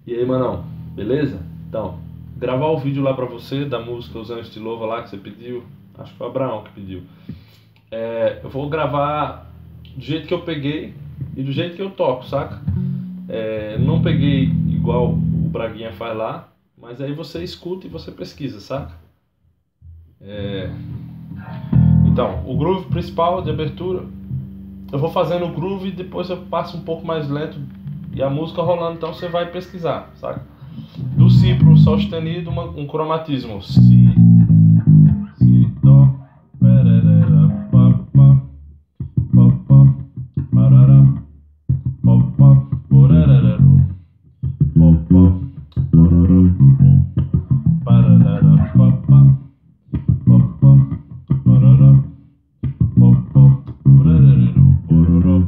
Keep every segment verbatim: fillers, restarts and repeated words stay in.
E aí, manão, beleza? Então, gravar o vídeo lá pra você da música Os Anjos de Louva lá que você pediu. Acho que foi o Abraão que pediu. É, eu vou gravar do jeito que eu peguei e do jeito que eu toco, saca? É, não peguei igual o Braguinha faz lá, mas aí você escuta e você pesquisa, saca? É, então, o groove principal de abertura, eu vou fazendo o groove e depois eu passo um pouco mais lento e a música rolando, então você vai pesquisar, saca? Do Si pro Sol sustenido, uma, um cromatismo. Si, Si, Dó, pererera, pá, pá, pá, pá, parará, pá, pá, porererero, pá, pá, pororó, parará, pá, pá, pá, pá, parará, pá, pá, porererero, pororó,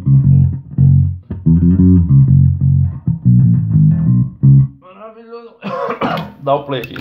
maravilhoso. Dá o play aqui.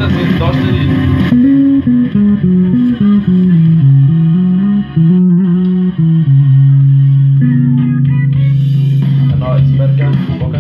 muitas vezes gosta de